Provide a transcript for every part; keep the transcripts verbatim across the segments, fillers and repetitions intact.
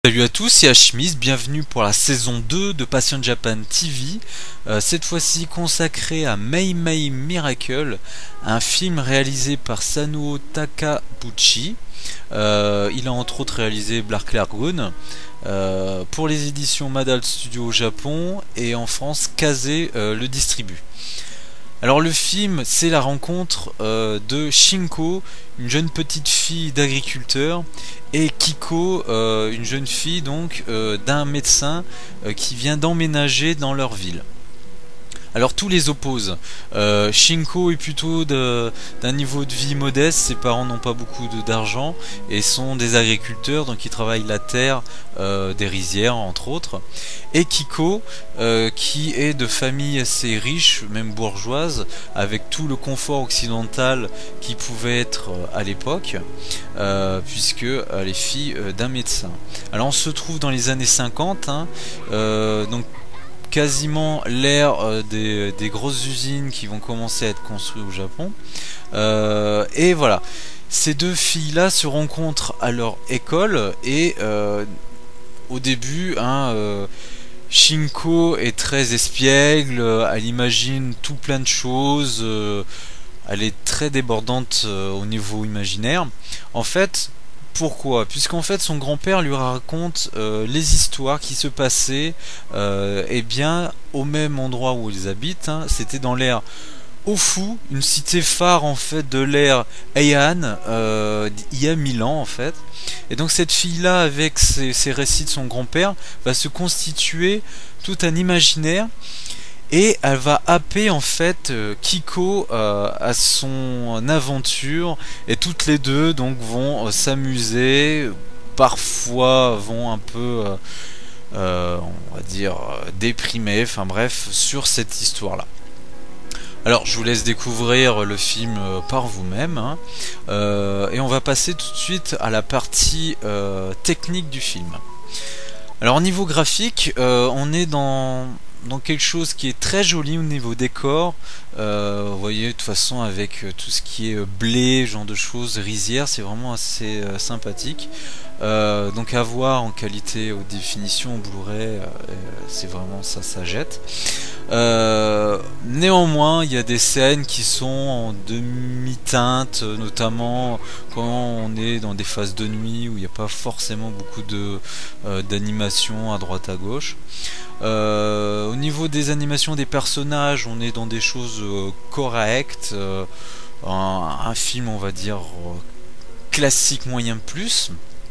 Salut à tous, c'est Hashmis, bienvenue pour la saison deux de Passion Japan T V, euh, cette fois-ci consacrée à Mei Mei Miracle, un film réalisé par Sanuo Takabuchi. Euh, il a entre autres réalisé Black Lagoon euh, pour les éditions Madal Studio au Japon, et en France Kazé euh, le distribue. Alors le film, c'est la rencontre euh, de Shinko, une jeune petite fille d'agriculteur, et Kiko, euh, une jeune fille donc euh, d'un médecin euh, qui vient d'emménager dans leur ville. Alors tous les opposent. Euh, Shinko est plutôt d'un niveau de vie modeste, ses parents n'ont pas beaucoup d'argent et sont des agriculteurs, donc ils travaillent la terre, euh, des rizières entre autres. Et Kiko, euh, qui est de famille assez riche, même bourgeoise, avec tout le confort occidental qui pouvait être euh, à l'époque, euh, puisque euh, les filles euh, d'un médecin. Alors on se trouve dans les années cinquante, hein, euh, donc quasiment l'ère euh, des, des grosses usines qui vont commencer à être construites au Japon. Euh, et voilà, ces deux filles-là se rencontrent à leur école et euh, au début, hein, euh, Shinko est très espiègle, elle imagine tout plein de choses, euh, elle est très débordante euh, au niveau imaginaire. En fait, pourquoi? Puisqu'en fait son grand-père lui raconte euh, les histoires qui se passaient euh, eh bien, au même endroit où ils habitent, hein. C'était dans l'ère Ofu, une cité phare en fait de l'ère Heian, euh, il y a mille ans en fait. Et donc cette fille-là, avec ses, ses récits de son grand-père, va se constituer tout un imaginaire. Et elle va happer en fait euh, Kiko euh, à son aventure, et toutes les deux donc vont euh, s'amuser, parfois vont un peu euh, euh, on va dire euh, déprimer, enfin bref, sur cette histoire là. Alors je vous laisse découvrir le film euh, par vous-même, hein, euh, et on va passer tout de suite à la partie euh, technique du film. Alors au niveau graphique, euh, on est dans dans quelque chose qui est très joli au niveau décor. Euh, vous voyez, de toute façon, avec euh, tout ce qui est euh, blé, genre de choses, rizières, c'est vraiment assez euh, sympathique. Euh, donc à voir en qualité haute définition au Blu-ray, euh, c'est vraiment ça, ça jette. Euh, néanmoins, il y a des scènes qui sont en demi-teinte, notamment quand on est dans des phases de nuit où il n'y a pas forcément beaucoup de euh, d'animation à droite à gauche. Euh, au niveau des animations des personnages, on est dans des choses euh, correctes, euh, un, un film on va dire euh, classique moyen plus.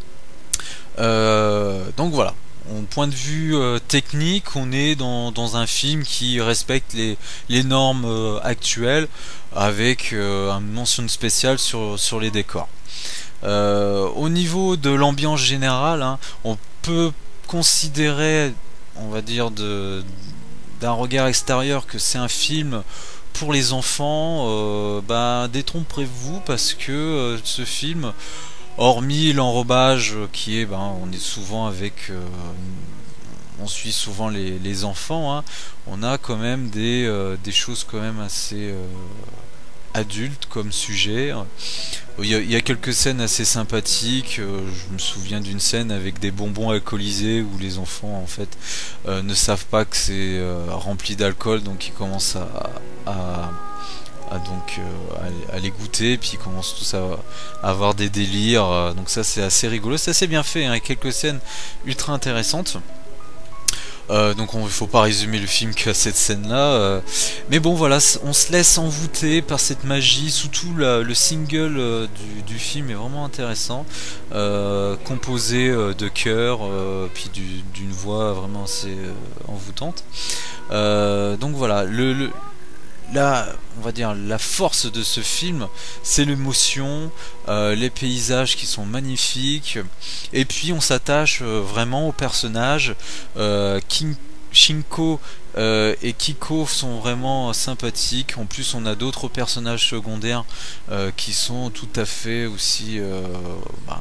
Euh, donc voilà. Au point de vue euh, technique, on est dans, dans un film qui respecte les, les normes euh, actuelles, avec euh, une mention spéciale sur, sur les décors. Euh, au niveau de l'ambiance générale, hein, on peut considérer, on va dire de d'un regard extérieur, que c'est un film pour les enfants. Euh, bah, détrompez-vous, parce que euh, ce film, hormis l'enrobage qui est, ben, on est souvent avec, euh, on suit souvent les, les enfants, hein, on a quand même des, euh, des choses quand même assez euh, adultes comme sujet. Il y, a, il y a quelques scènes assez sympathiques. Euh, je me souviens d'une scène avec des bonbons alcoolisés où les enfants en fait euh, ne savent pas que c'est euh, rempli d'alcool, donc ils commencent à, à à donc euh, à, à les goûter, puis ils commencent tous à, à avoir des délires, euh, donc ça c'est assez rigolo, c'est assez bien fait, hein, avec quelques scènes ultra intéressantes. Euh, donc il ne faut pas résumer le film qu'à cette scène là, euh, mais bon voilà, on se laisse envoûter par cette magie. Surtout la, le single euh, du, du film est vraiment intéressant, euh, composé euh, de chœurs, euh, puis d'une voix vraiment assez euh, envoûtante. Euh, donc voilà, le, le Là, on va dire la force de ce film, c'est l'émotion, euh, les paysages qui sont magnifiques, et puis on s'attache euh, vraiment aux personnages. euh, King, Shinko euh, et Kiko sont vraiment sympathiques. En plus, on a d'autres personnages secondaires euh, qui sont tout à fait aussi euh, bah,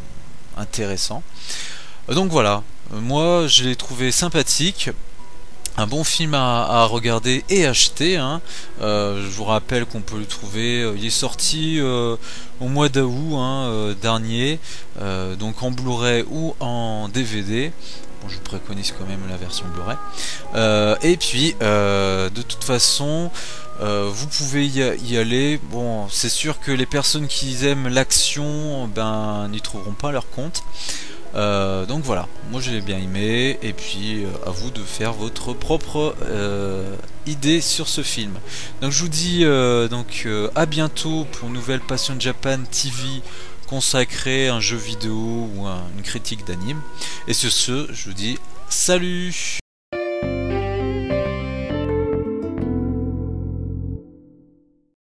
intéressants. Donc voilà, moi je l'ai trouvé sympathique. un bon film à, à regarder et acheter, hein. Euh, je vous rappelle qu'on peut le trouver, euh, il est sorti euh, au mois d'août hein, euh, dernier, euh, donc en Blu-ray ou en D V D. Bon, je vous préconise quand même la version Blu-ray. Euh, et puis, euh, de toute façon, euh, vous pouvez y, y aller. Bon, c'est sûr que les personnes qui aiment l'action, ben, n'y trouveront pas leur compte. Euh, donc voilà, moi je l'ai bien aimé, et puis euh, à vous de faire votre propre euh, idée sur ce film. Donc je vous dis euh, donc euh, à bientôt pour une nouvelle Passion Japan T V consacrée à un jeu vidéo ou à une critique d'anime. Et sur ce, je vous dis salut.